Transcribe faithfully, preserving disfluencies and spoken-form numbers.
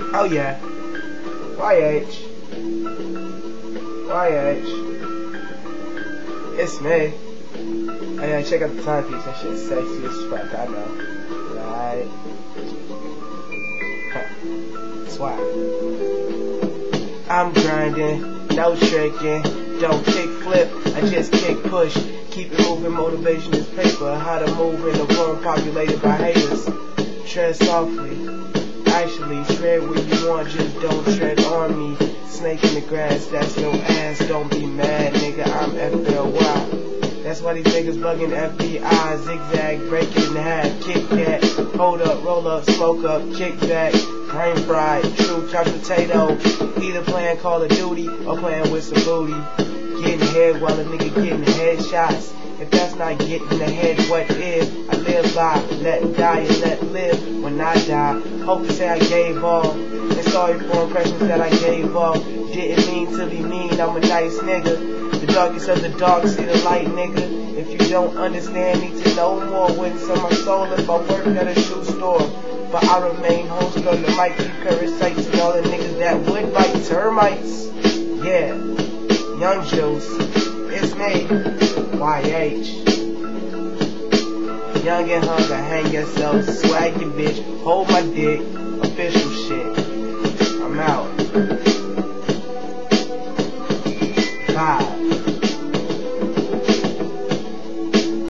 Oh yeah. Y H. Y H. It's me. Oh yeah, check out the timepiece. That shit's sexy as fuck, I know. Right. Huh. Swag. I'm grinding, no tricking, don't kick flip, I just kick push. Keep it moving, motivation is paper. How to move in a room populated by haters. Tread softly, actually tread where you want, just don't tread on me. Snake in the grass, that's your ass, don't be mad, nigga, I'm F L Y. That's why these niggas bugging F B I. Zigzag, break it in half, Kit Kat, hold up, roll up, smoke up, kick back, brain fried, true couch potato. Either playing Call of Duty or playing with some booty. Getting head while a nigga getting headshots. If that's not getting the head, what is? I live by, let die and let live when I die. Hope to say I gave all, and sorry for impressions that I gave off. Didn't mean to be mean, I'm a nice nigga. The darkest of the dark, see the light, nigga. If you don't understand, need to know more. Wouldn't sell my soul if I worked at a shoe store. But I remain host on the mic, keep parasites and all the niggas that would bite termites. Yeah, Young Juice, it's me, Y H. Young and hunger, hang yourself, swag your bitch, hold my dick, official shit.